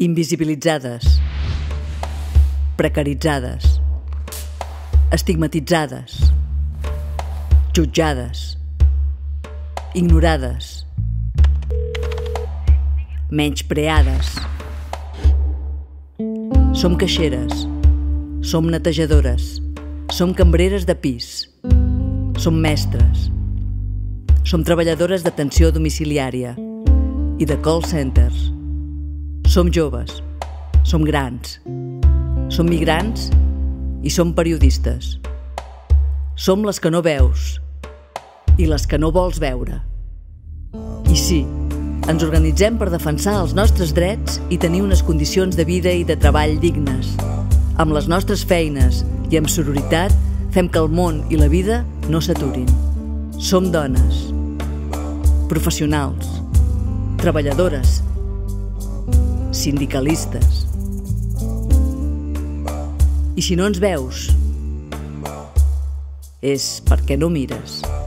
invisibilitzades, precaritzades, estigmatitzades, jutjades, ignorades, menyspreades. Som caixeres, som netejadores, som cambreres de pis, som mestres, som treballadores d'atenció domiciliària i de call centers. Som joves, som grans, som migrants i som periodistes. Som les que no veus i les que no vols veure. I sí, ens organitzem per defensar els nostres drets i tenir unes condicions de vida i de treball dignes. Amb les nostres feines i amb sororitat fem que el món i la vida no s'aturin. Som dones, professionals, treballadores, sindicalistes. I si no ens veus, és perquè no mires.